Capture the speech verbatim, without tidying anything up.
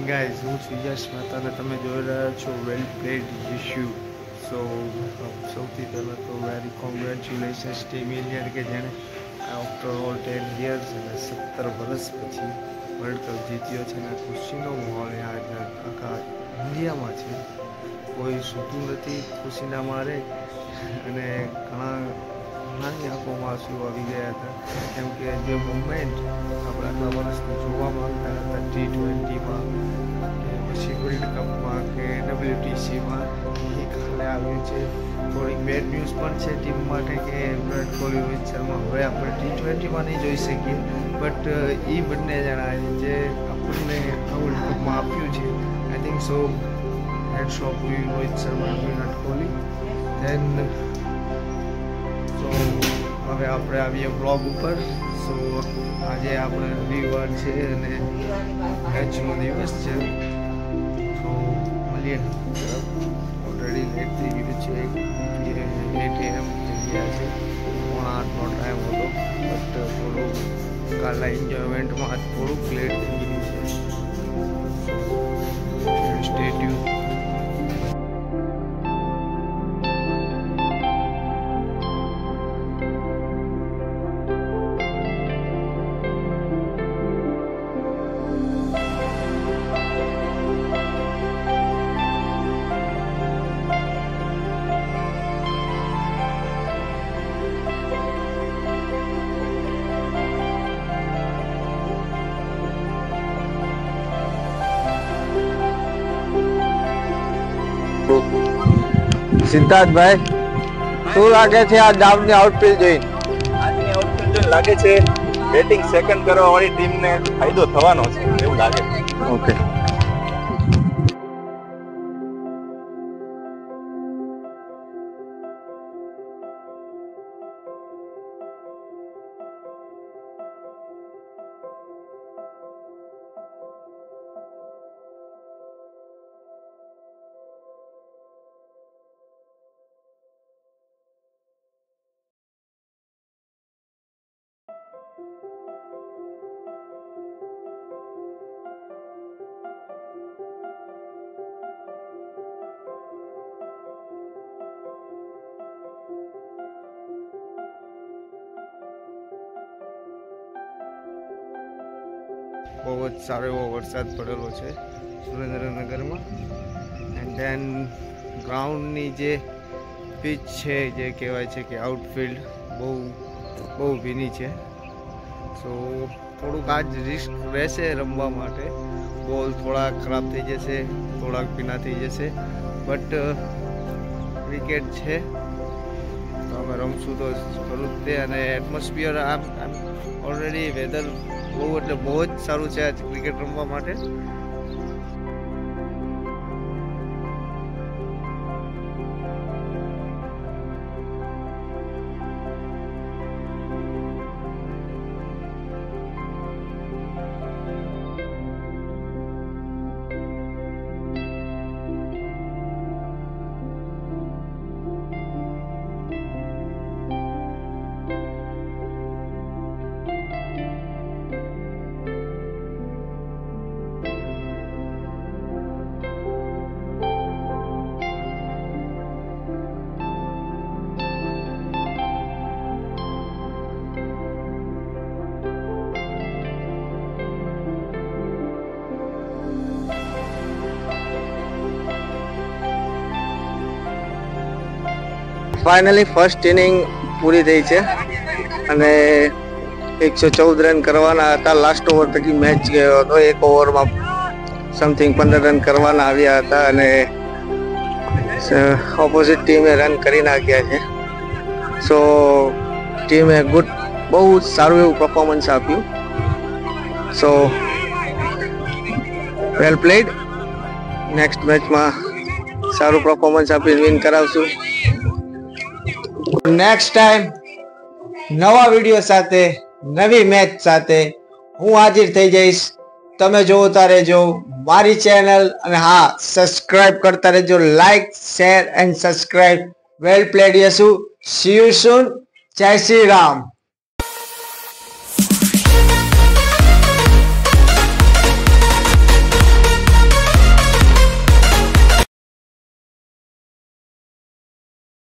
Morning guys, હું છું યશ મહેતા અને તમે જોઈ રહ્યા છો વેલ પ્લેડ ઇશ્યુ. સો સૌથી પહેલાં તો વેરી કોંગ્રેચ્યુલેશન્સ ટીમ ઇન્ડિયન કે જેણે આફ્ટર ઓલ ટેન યર્સ અને સત્તર વર્ષ પછી વર્લ્ડ કપ જીત્યો છે. અને ખુશીનો માહોલ આજ આખા ઇન્ડિયામાં છે. કોઈ સૂતું નથી ખુશીના મારે અને ઘણા ઘણાની આંખોમાં આંસુ આવી ગયા હતા, કેમ કે જે મુવમેન્ટ આપણે આટલા વર્ષથી જોવા માંગતા હતા ટી ટ્વેન્ટીમાં કે પછી વર્લ્ડ કપમાં કે ડબલ્યુટીસીમાં, એ કાલે આવ્યું છે. થોડીક બેડ ન્યૂઝ પણ છે ટીમ માટે કે વિરાટ કોહલી, રોહિત શર્મા હવે આપણે ટી ટ્વેન્ટીમાં નહીં જોઈ શકીએ, બટ એ બંને જણાએ જે આપણને આ વર્લ્ડ કપમાં આપ્યું છે, I think so hats off to Rohit Sharma, Virat Kohli. Then so હવે આપણે આવીએ બ્લોગ ઉપર. સો આજે આપણે રવિવાર છે અને મેચનો દિવસ છે. સો મળીએ. ઓલરેડી લેટ થઈ ગયું છે, એટ એમ થઈ ગયા છે, પોણા આઠનો ટાઈમ હતો, બટ થોડું કાલના એન્જોયમેન્ટમાં થોડુંક લેટ થઈ ગયું છે. Stay tune. સિદ્ધાર્થભાઈ, શું લાગે છે આ ડાઉનની આઉટફિલ્ડ જોઈને? આજની આઉટફિલ્ડ જોઈને લાગે છે બેટિંગ સેકન્ડ કરવા વાળી ટીમને ફાયદો થવાનો છે એવું લાગે છે. ઓકે. બહુ જ સારો એવો વરસાદ પડેલો છે સુરેન્દ્રનગરમાં. એન્ડ ધેન ગ્રાઉન્ડની જે પિચ છે, જે કહેવાય છે કે આઉટફિલ્ડ, બહુ બહુ ભીની છે. સો થોડુંક આજ રિસ્ક રહેશે રમવા માટે. બોલ થોડાક ખરાબ થઈ જશે, થોડાક ભીના થઈ જશે, બટ ક્રિકેટ છે તો અમે રમશું તો ખરું જ તે. અને એટમોસ્ફિયર આમ આમ ઓલરેડી વેધર બહુ એટલે બહુ જ સારું છે આજ ક્રિકેટ રમવા માટે. ફાઇનલી ફર્સ્ટ ઇનિંગ પૂરી થઈ છે અને એકસો ચૌદ રન કરવાના હતા. લાસ્ટ ઓવર તકી મેચ ગયો હતો. એક ઓવરમાં સમથિંગ પંદર રન કરવાના આવ્યા હતા અને ઓપોઝિટ ટીમે રન કરી નાખ્યા છે. સો ટીમે ગુડ, બહુ સારું એવું પરફોર્મન્સ આપ્યું. સો વેલ પ્લેડ. નેક્સ્ટ મેચમાં સારું પરફોર્મન્સ આપીને વિન કરાવશું. નેક્સ્ટ ટાઈમ નવા વિડીયો સાથે, નવી મેચ સાથે હું હાજર થઈ જઈશ. તમે જોતા રહેજો મારી ચેનલ અને હા, સબસ્ક્રાઇબ કરતા રહેજો. Like, share and subscribe. Well played Yashu. See you soon. Jai Shri Ram.